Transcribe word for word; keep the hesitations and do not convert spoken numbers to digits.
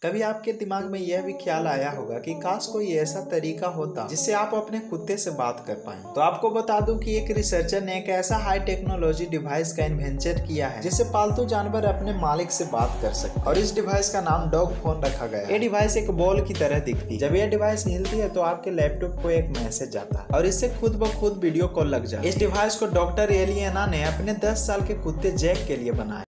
कभी आपके दिमाग में यह भी ख्याल आया होगा कि काश कोई ऐसा तरीका होता जिससे आप अपने कुत्ते से बात कर पाएं। तो आपको बता दूं कि एक रिसर्चर ने एक ऐसा हाई टेक्नोलॉजी डिवाइस का इन्वेंशन किया है जिससे पालतू जानवर अपने मालिक से बात कर सकते, और इस डिवाइस का नाम डॉग फोन रखा गया है। ये डिवाइस एक बॉल की तरह दिखती है। जब यह डिवाइस हिलती है तो आपके लैपटॉप को एक मैसेज जाता है और इससे खुद ब खुद वीडियो कॉल लग जाता है। इस डिवाइस को डॉक्टर एलियाना ने अपने दस साल के कुत्ते जैक के लिए बनाया।